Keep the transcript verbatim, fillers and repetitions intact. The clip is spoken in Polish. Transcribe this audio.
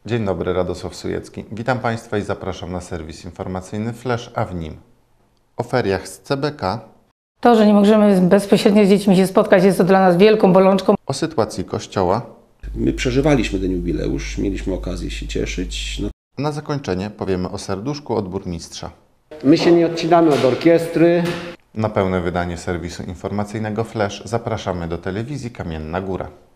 Dzień dobry, Radosław Sujecki. Witam Państwa i zapraszam na serwis informacyjny Flash, a w nim o feriach z C B K, To, że nie możemy bezpośrednio z dziećmi się spotkać, jest to dla nas wielką bolączką. o sytuacji Kościoła. My przeżywaliśmy ten jubileusz, mieliśmy okazję się cieszyć. No. Na zakończenie powiemy o serduszku od burmistrza. My się nie odcinamy od orkiestry. Na pełne wydanie serwisu informacyjnego Flash zapraszamy do telewizji Kamienna Góra.